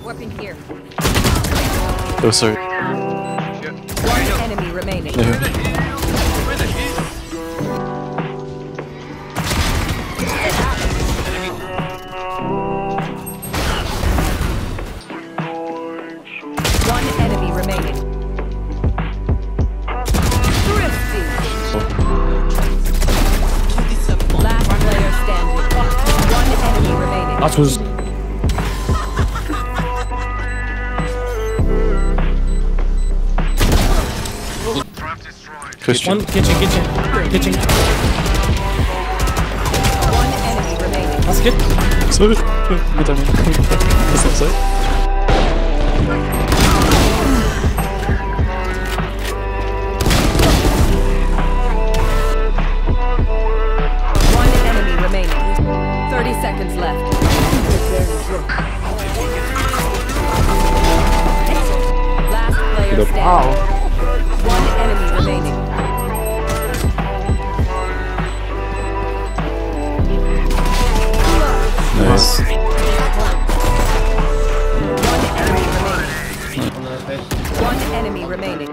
Weapon here. Oh, sorry. One enemy remaining. One enemy remaining. Thrifty. Last player standing. One enemy remaining. That was. Christian. One kitchen. One enemy remaining. That's good. Sorry. What I mean. That's not sorry. One enemy remaining. 30 seconds left. Last player standing. One enemy remaining. Nice. One enemy remaining.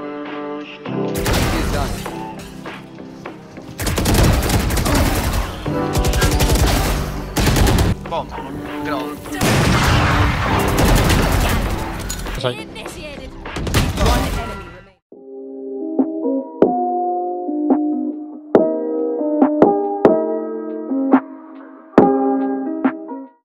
Bomb. Get on. Sorry.